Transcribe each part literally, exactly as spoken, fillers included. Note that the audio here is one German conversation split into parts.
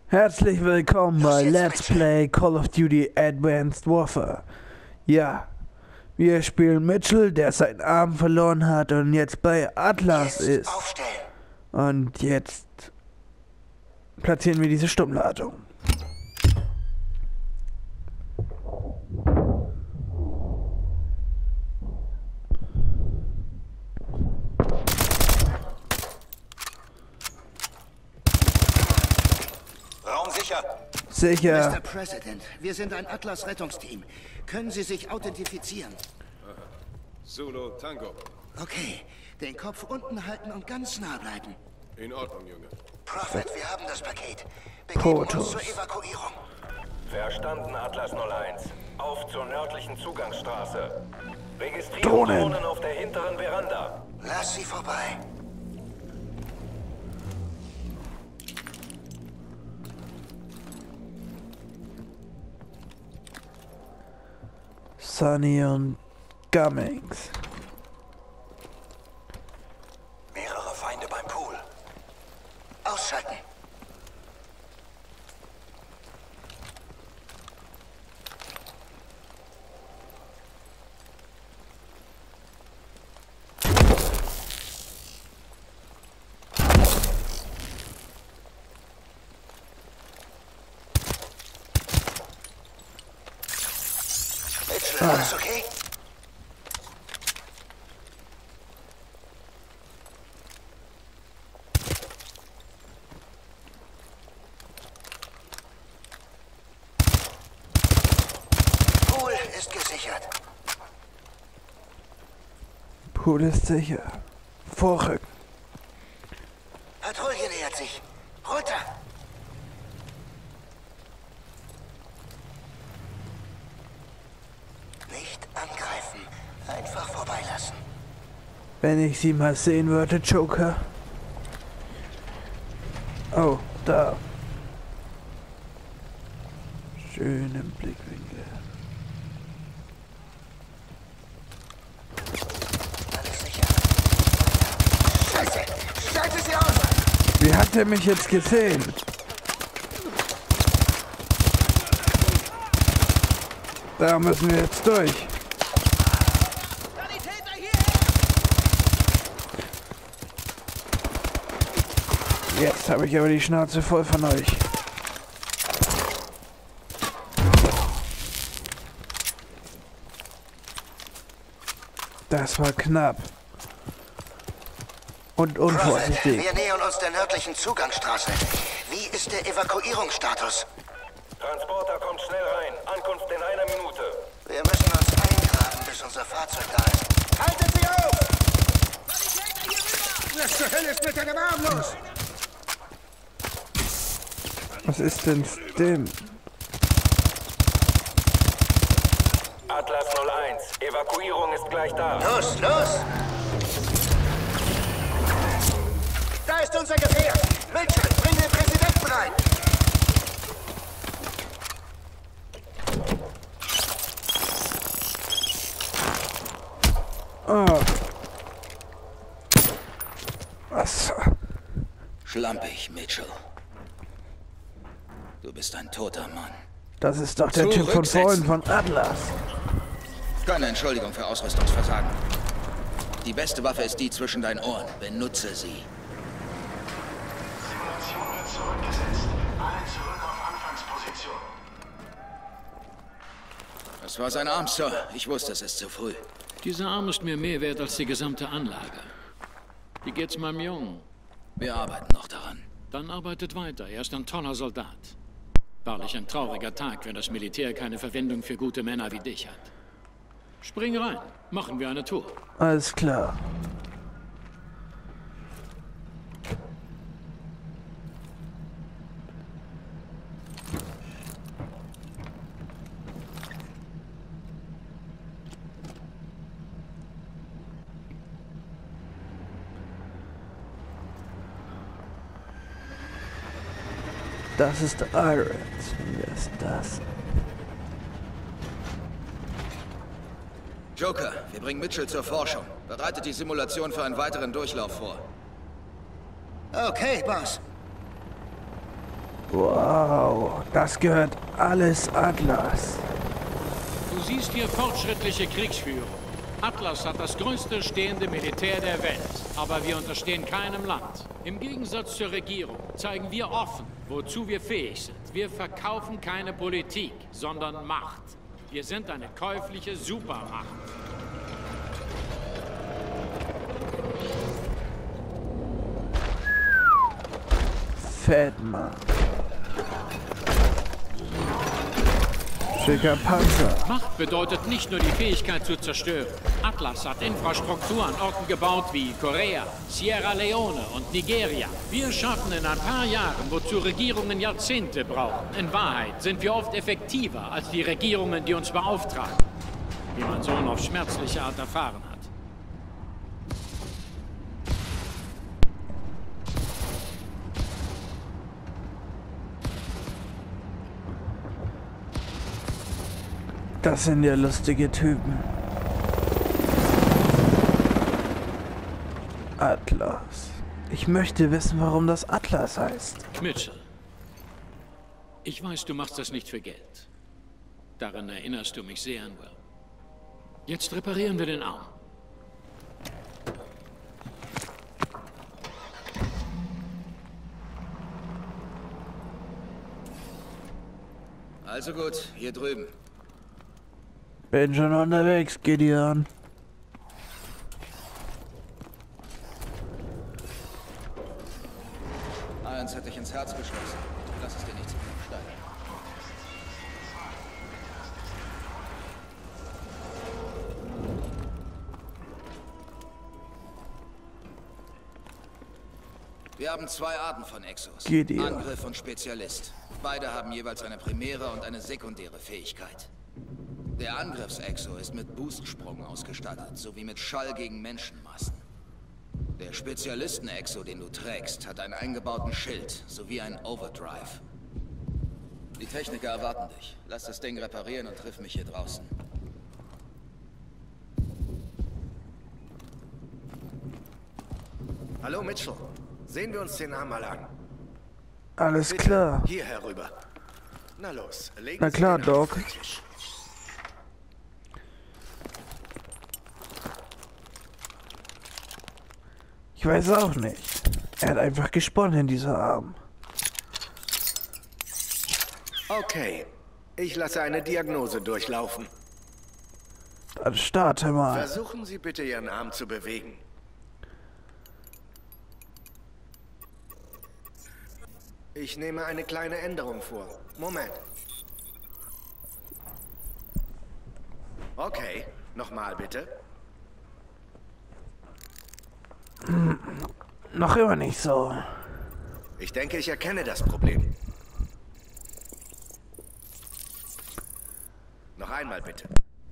Herzlich willkommen bei Let's Play Call of Duty Advanced Warfare. Ja, wir spielen Mitchell, der seinen Arm verloren hat und jetzt bei Atlas Jetzt ist. aufstellen. Und jetzt platzieren wir diese Stummladung. Raum sicher. Sicher. Mister President, wir sind ein Atlas-Rettungsteam. Können Sie sich authentifizieren? Zulu Tango. Okay, den Kopf unten halten und ganz nah bleiben. In Ordnung, Junge. Prophet, wir haben das Paket. Begeben uns Fotos. zur Evakuierung. Verstanden, Atlas null eins. Auf zur nördlichen Zugangsstraße. Registrieren Drohnen. Drohnen auf der hinteren Veranda. Lass sie vorbei. Sunny und Gummings. Mehrere Feinde beim Pool. Ausschalten. Mitchell, alles okay? Pool ist gesichert. Pool ist sicher. Vorrücken. Patrouille nähert sich. Runter. Nicht angreifen. Einfach vorbeilassen. Wenn ich sie mal sehen würde, Joker. Oh, da. Schön im Blickwinkel. Alles sicher. Scheiße! Schalte sie aus! Wie hat er mich jetzt gesehen? Da müssen wir jetzt durch. Jetzt habe ich aber die Schnauze voll von euch. Das war knapp. Und Prophet, unvorsichtig. wir nähern uns der nördlichen Zugangsstraße. Wie ist der Evakuierungsstatus? Transporter kommt schnell rein. Ankunft in einer Minute. Wir müssen uns eingraben, bis unser Fahrzeug da ist. Haltet sie auf! Was zur Hölle ist mit deinem Arm los? Was ist denn Stim? Atlas null eins. Evakuierung ist gleich da. Los, los! Da ist unser Gefährt! Mitchell, bring den Präsidenten rein! Oh. Was? Schlampig, Mitchell. Du bist ein toter Mann. Das ist doch der Typ von vorhin von Atlas. Keine Entschuldigung für Ausrüstungsversagen. Die beste Waffe ist die zwischen deinen Ohren. Benutze sie. Simulation wird zurückgesetzt. Alle zurück auf Anfangsposition. Das war sein Arm, Sir. Ich wusste, es ist zu früh. Dieser Arm ist mir mehr wert als die gesamte Anlage. Wie geht's meinem Jungen? Wir arbeiten noch daran. Dann arbeitet weiter. Er ist ein toller Soldat. Wahrlich ein trauriger Tag, wenn das Militär keine Verwendung für gute Männer wie dich hat. Spring rein. Machen wir eine Tour. Alles klar. Das ist Irons. Wer ist das? Joker, wir bringen Mitchell zur Forschung. Bereitet die Simulation für einen weiteren Durchlauf vor. Okay, Boss. Wow, das gehört alles Atlas. Du siehst hier fortschrittliche Kriegsführung. Atlas hat das größte stehende Militär der Welt, aber wir unterstehen keinem Land. Im Gegensatz zur Regierung zeigen wir offen, wozu wir fähig sind. Wir verkaufen keine Politik, sondern Macht. Wir sind eine käufliche Supermacht. Fett, Mann. Schicker Panzer. Macht bedeutet nicht nur die Fähigkeit zu zerstören. Atlas hat Infrastruktur an Orten gebaut wie Korea, Sierra Leone und Nigeria. Wir schaffen in ein paar Jahren, wozu Regierungen Jahrzehnte brauchen. In Wahrheit sind wir oft effektiver als die Regierungen, die uns beauftragen. Wie mein Sohn auf schmerzliche Art erfahren hat. Das sind ja lustige Typen. Atlas. Ich möchte wissen, warum das Atlas heißt. Mitchell. Ich weiß, du machst das nicht für Geld. Daran erinnerst du mich sehr an Will. Jetzt reparieren wir den Arm. Also gut, hier drüben. Bin schon unterwegs, Gideon. Eins hat dich ins Herz geschlossen. Lass es dir nicht zu viel steigen. Wir haben zwei Arten von Exos. Gideon. Angriff und Spezialist. Beide haben jeweils eine primäre und eine sekundäre Fähigkeit. Der Angriffs-Exo ist mit Boostsprung ausgestattet, sowie mit Schall gegen Menschenmassen. Der Spezialisten-Exo, den du trägst, hat einen eingebauten Schild, sowie einen Overdrive. Die Techniker erwarten dich. Lass das Ding reparieren und triff mich hier draußen. Hallo Mitchell, sehen wir uns den Arm mal an. Alles Bitte, klar. hier herüber. Na los, legen Na Sie klar, den Arm Doc. auf den Tisch. Ich weiß auch nicht. Er hat einfach gesponnen, dieser Arm. Okay, ich lasse eine Diagnose durchlaufen. Dann starte mal. Versuchen Sie bitte Ihren Arm zu bewegen. Ich nehme eine kleine Änderung vor. Moment. Okay, nochmal bitte. Noch immer nicht so. Ich denke, ich erkenne das Problem. Noch einmal bitte.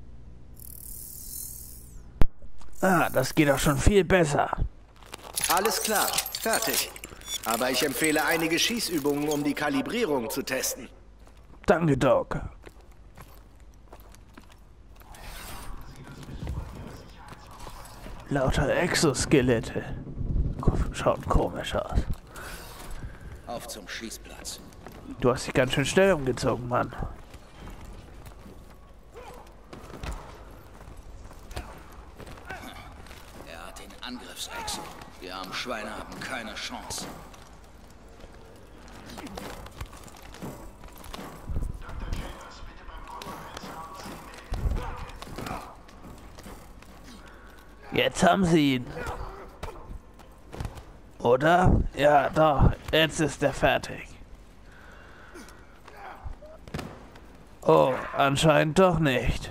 Ah, das geht doch schon viel besser. Alles klar, fertig. Aber ich empfehle einige Schießübungen, um die Kalibrierung zu testen. Danke, Doc. Lauter Exoskelette. Schaut komisch aus. Auf zum Schießplatz. Du hast dich ganz schön schnell umgezogen, Mann. Er hat den Angriffs-Exo. Die armen Schweine haben keine Chance. Jetzt haben sie ihn. Oder? Ja, doch. Jetzt ist er fertig. Oh, anscheinend doch nicht.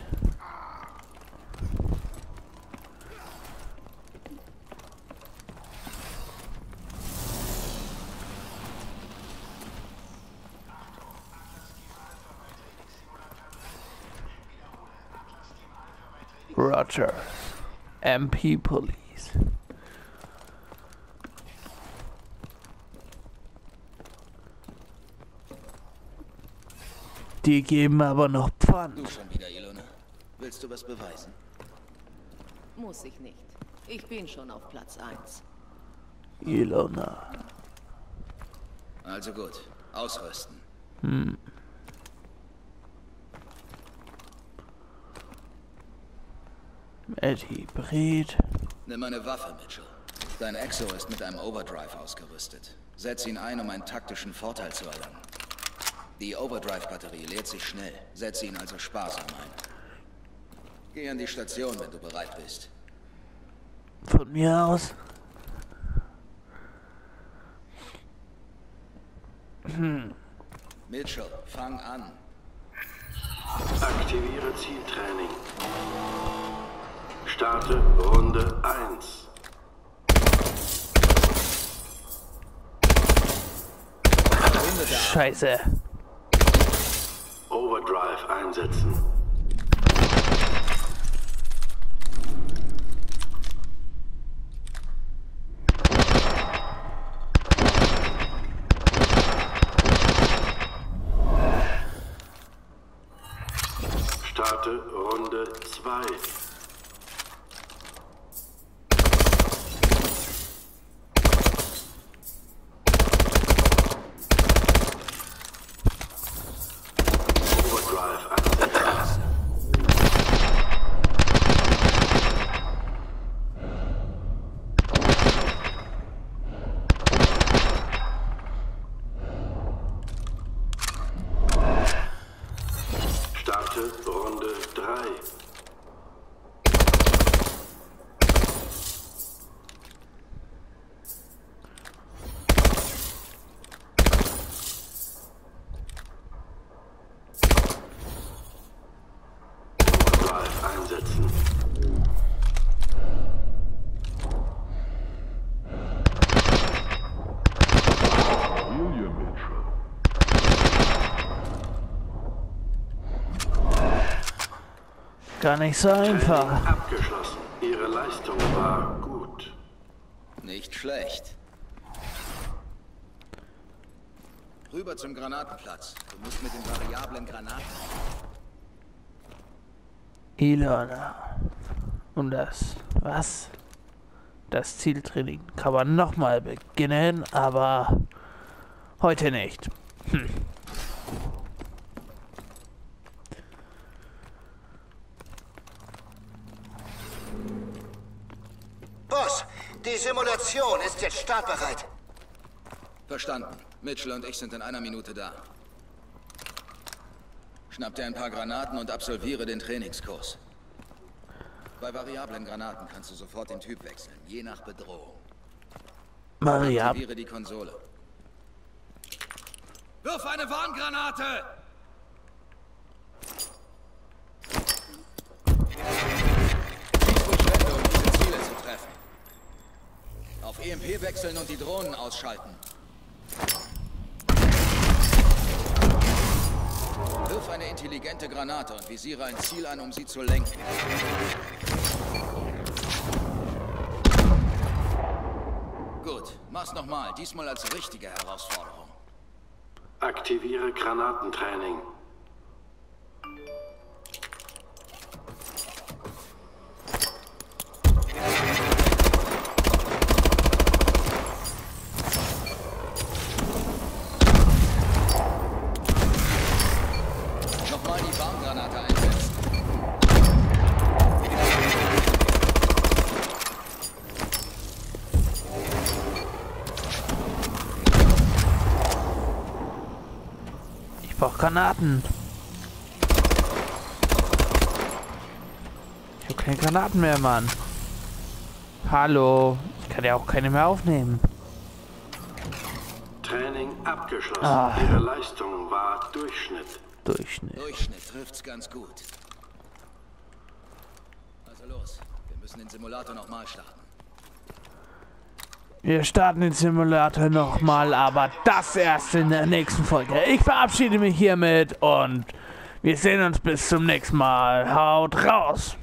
Roger. M P Police. Die geben aber noch Du Pfand. schon wieder, Ilona. Willst du was beweisen? Muss ich nicht. Ich bin schon auf Platz eins. Ilona. Also gut. Ausrüsten. Hm. Med Hybrid. Nimm eine Waffe, Mitchell. Dein Exo ist mit einem Overdrive ausgerüstet. Setz ihn ein, um einen taktischen Vorteil zu erlangen. Die Overdrive-Batterie lädt sich schnell. Setze ihn also sparsam ein. Geh an die Station, wenn du bereit bist. Von mir aus. Hm. Mitchell, fang an. Aktiviere Zieltraining. Starte Runde eins. Scheiße. Overdrive einsetzen. Starte Runde zwei. Runde drei. Overdrive einsetzen. Gar nicht so einfach. Abgeschlossen. Ihre Leistung war gut. Nicht schlecht. Rüber zum Granatenplatz. Du musst mit den variablen Granaten. Ilona. Und das, was? Das Zieltraining kann man nochmal beginnen, aber heute nicht. Hm. Boss, die Simulation ist jetzt startbereit. Verstanden. Mitchell und ich sind in einer Minute da. Schnapp dir ein paar Granaten und absolviere den Trainingskurs. Bei variablen Granaten kannst du sofort den Typ wechseln, je nach Bedrohung. Maria. Aktiviere die Konsole. Wirf eine Warngranate! Verschwende, um diese Ziele zu treffen. Auf E M P wechseln und die Drohnen ausschalten. Wirf eine intelligente Granate und visiere ein Ziel an, um sie zu lenken. Gut, mach's nochmal, diesmal als richtige Herausforderung. Aktiviere Granatentraining. Nochmal die Warngranate einsetzen. Ich brauche Granaten. Ich habe keine Granaten mehr, Mann. Hallo. Ich kann ja auch keine mehr aufnehmen. Training abgeschlossen. Ah. Ihre Leistung war Durchschnitt. Durchschnitt. Durchschnitt trifft's ganz gut. Also los, wir müssen den Simulator nochmal starten. Wir starten den Simulator nochmal, aber das erst in der nächsten Folge. Ich verabschiede mich hiermit und wir sehen uns bis zum nächsten Mal. Haut raus!